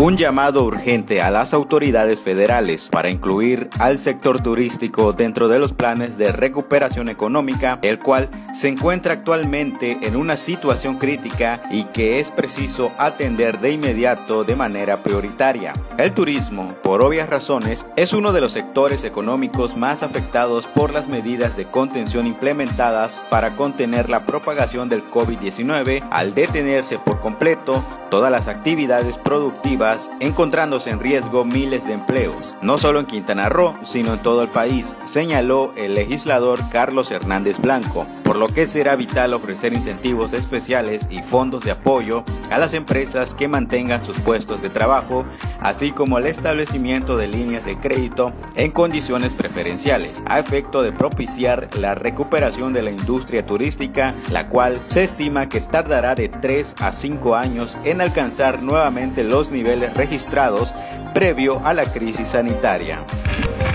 Un llamado urgente a las autoridades federales para incluir al sector turístico dentro de los planes de recuperación económica, el cual se encuentra actualmente en una situación crítica y que es preciso atender de inmediato de manera prioritaria. El turismo, por obvias razones, es uno de los sectores económicos más afectados por las medidas de contención implementadas para contener la propagación del COVID-19 al detenerse por completo todas las actividades productivas, encontrándose en riesgo miles de empleos, no solo en Quintana Roo, sino en todo el país, señaló el legislador Carlos Hernández Blanco, por lo que será vital ofrecer incentivos especiales y fondos de apoyo a las empresas que mantengan sus puestos de trabajo, así como el establecimiento de líneas de crédito en condiciones preferenciales, a efecto de propiciar la recuperación de la industria turística, la cual se estima que tardará de 3 a 5 años en alcanzar nuevamente los niveles registrados previo a la crisis sanitaria.